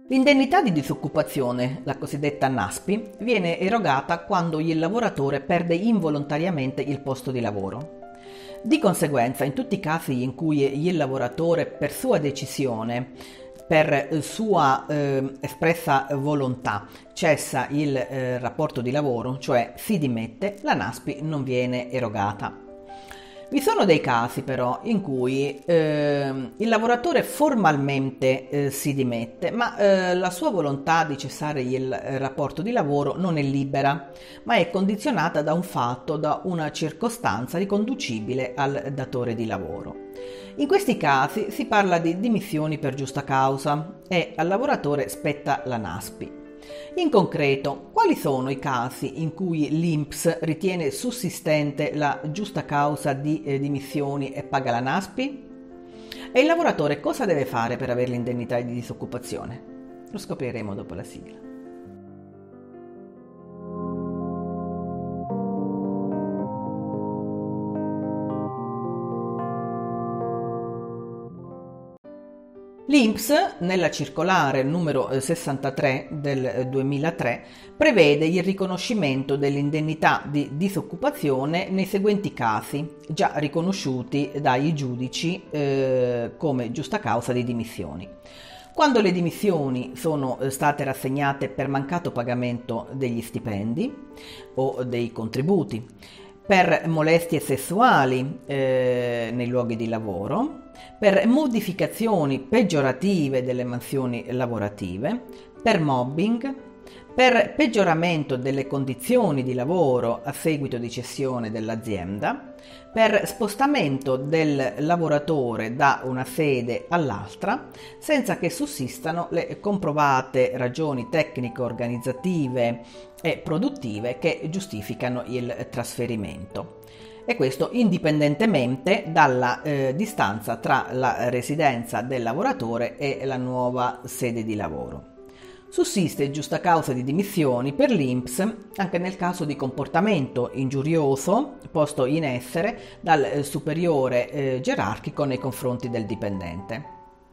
L'indennità di disoccupazione, la cosiddetta NASPI, viene erogata quando il lavoratore perde involontariamente il posto di lavoro. Di conseguenza, in tutti i casi in cui il lavoratore, per sua decisione, per sua espressa volontà, cessa il rapporto di lavoro, cioè si dimette, la NASPI non viene erogata. Vi sono dei casi però in cui il lavoratore formalmente si dimette, ma la sua volontà di cessare il rapporto di lavoro non è libera, ma è condizionata da un fatto, da una circostanza riconducibile al datore di lavoro. In questi casi si parla di dimissioni per giusta causa e al lavoratore spetta la NASPI. In concreto, quali sono i casi in cui l'INPS ritiene sussistente la giusta causa di dimissioni e paga la NASPI? E il lavoratore cosa deve fare per avere l'indennità di disoccupazione? Lo scopriremo dopo la sigla. L'INPS, nella circolare numero 63 del 2003, prevede il riconoscimento dell'indennità di disoccupazione nei seguenti casi, già riconosciuti dai giudici come giusta causa di dimissioni. Quando le dimissioni sono state rassegnate per mancato pagamento degli stipendi o dei contributi, per molestie sessuali nei luoghi di lavoro, per modificazioni peggiorative delle mansioni lavorative, per mobbing, per peggioramento delle condizioni di lavoro a seguito di cessione dell'azienda, per spostamento del lavoratore da una sede all'altra senza che sussistano le comprovate ragioni tecnico-organizzative e produttive che giustificano il trasferimento. E questo indipendentemente dalla distanza tra la residenza del lavoratore e la nuova sede di lavoro. Sussiste giusta causa di dimissioni per l'INPS anche nel caso di comportamento ingiurioso posto in essere dal superiore gerarchico nei confronti del dipendente.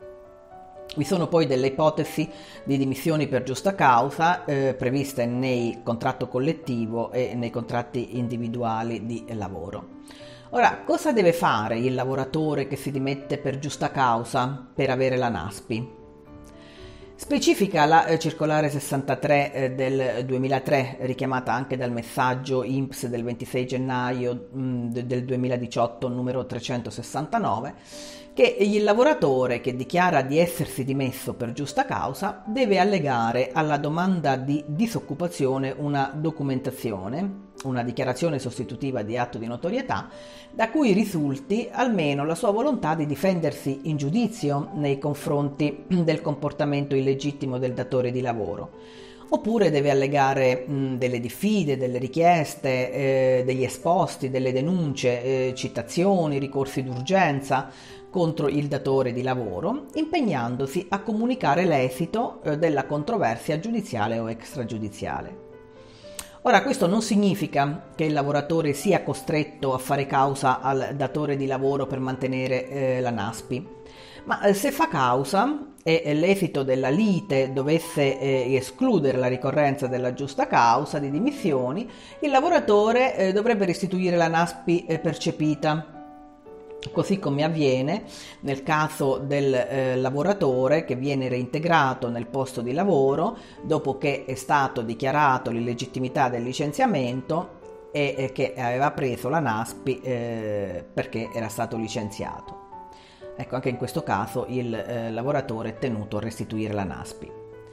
Vi sono poi delle ipotesi di dimissioni per giusta causa previste nei contratto collettivo e nei contratti individuali di lavoro. Ora, cosa deve fare il lavoratore che si dimette per giusta causa per avere la NASPI? Specifica la circolare 63 del 2003, richiamata anche dal messaggio INPS del 26 gennaio del 2018 numero 369, che il lavoratore che dichiara di essersi dimesso per giusta causa deve allegare alla domanda di disoccupazione una documentazione, una dichiarazione sostitutiva di atto di notorietà, da cui risulti almeno la sua volontà di difendersi in giudizio nei confronti del comportamento illegittimo del datore di lavoro. Oppure deve allegare delle diffide, delle richieste, degli esposti, delle denunce, citazioni, ricorsi d'urgenza contro il datore di lavoro, impegnandosi a comunicare l'esito della controversia giudiziale o extragiudiziale. Ora, questo non significa che il lavoratore sia costretto a fare causa al datore di lavoro per mantenere la NASPI, ma se fa causa e l'esito della lite dovesse escludere la ricorrenza della giusta causa di dimissioni, il lavoratore dovrebbe restituire la NASPI percepita, così come avviene nel caso del lavoratore che viene reintegrato nel posto di lavoro dopo che è stato dichiarato l'illegittimità del licenziamento e che aveva preso la NASPI perché era stato licenziato. Ecco, anche in questo caso il lavoratore è tenuto a restituire la NASPI.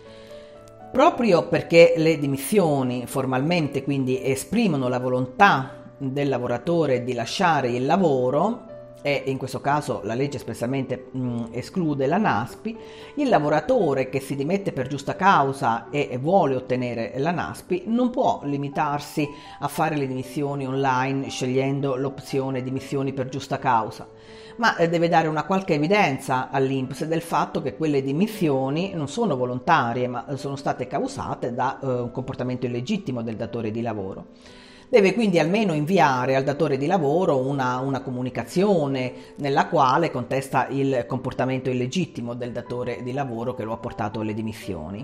Proprio perché le dimissioni formalmente quindi esprimono la volontà del lavoratore di lasciare il lavoro, e in questo caso la legge espressamente esclude la NASPI, il lavoratore che si dimette per giusta causa e vuole ottenere la NASPI non può limitarsi a fare le dimissioni online scegliendo l'opzione dimissioni per giusta causa, ma deve dare una qualche evidenza all'INPS del fatto che quelle dimissioni non sono volontarie ma sono state causate da un comportamento illegittimo del datore di lavoro. Deve quindi almeno inviare al datore di lavoro una comunicazione nella quale contesta il comportamento illegittimo del datore di lavoro che lo ha portato alle dimissioni.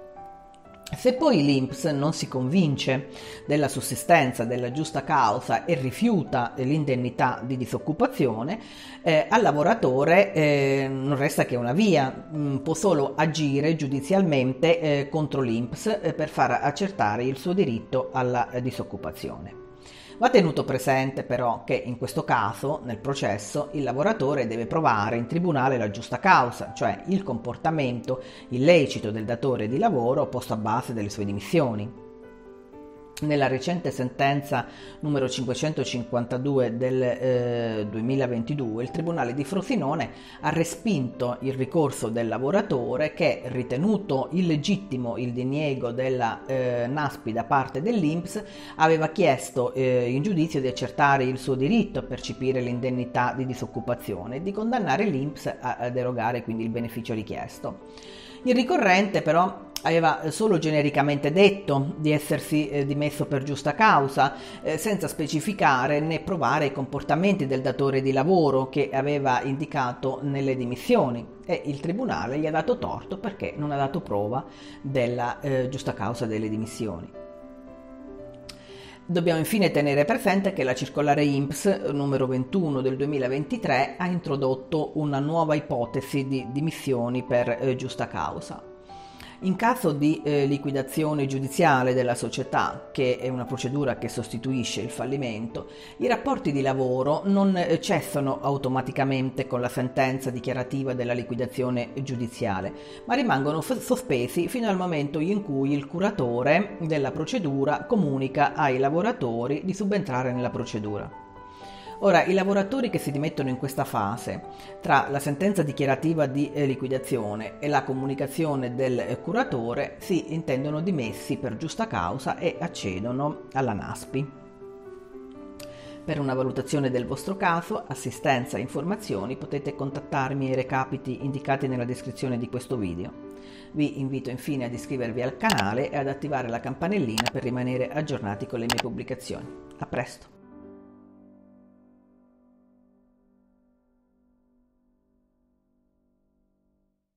Se poi l'INPS non si convince della sussistenza della giusta causa e rifiuta l'indennità di disoccupazione, al lavoratore non resta che una via, può solo agire giudizialmente contro l'INPS per far accertare il suo diritto alla disoccupazione. Va tenuto presente però che in questo caso, nel processo, il lavoratore deve provare in tribunale la giusta causa, cioè il comportamento illecito del datore di lavoro posto a base delle sue dimissioni. Nella recente sentenza numero 552 del 2022, il Tribunale di Frosinone ha respinto il ricorso del lavoratore che, ritenuto illegittimo il diniego della NASPI da parte dell'INPS, aveva chiesto in giudizio di accertare il suo diritto a percepire l'indennità di disoccupazione e di condannare l'INPS ad erogare quindi il beneficio richiesto. Il ricorrente però aveva solo genericamente detto di essersi dimesso per giusta causa, senza specificare né provare i comportamenti del datore di lavoro che aveva indicato nelle dimissioni, e il tribunale gli ha dato torto perché non ha dato prova della giusta causa delle dimissioni. Dobbiamo infine tenere presente che la circolare INPS numero 21 del 2023 ha introdotto una nuova ipotesi di dimissioni per giusta causa. In caso di liquidazione giudiziale della società, che è una procedura che sostituisce il fallimento, i rapporti di lavoro non cessano automaticamente con la sentenza dichiarativa della liquidazione giudiziale, ma rimangono sospesi fino al momento in cui il curatore della procedura comunica ai lavoratori di subentrare nella procedura. Ora, i lavoratori che si dimettono in questa fase, tra la sentenza dichiarativa di liquidazione e la comunicazione del curatore, si intendono dimessi per giusta causa e accedono alla NASPI. Per una valutazione del vostro caso, assistenza e informazioni, potete contattarmi ai recapiti indicati nella descrizione di questo video. Vi invito infine ad iscrivervi al canale e ad attivare la campanellina per rimanere aggiornati con le mie pubblicazioni. A presto!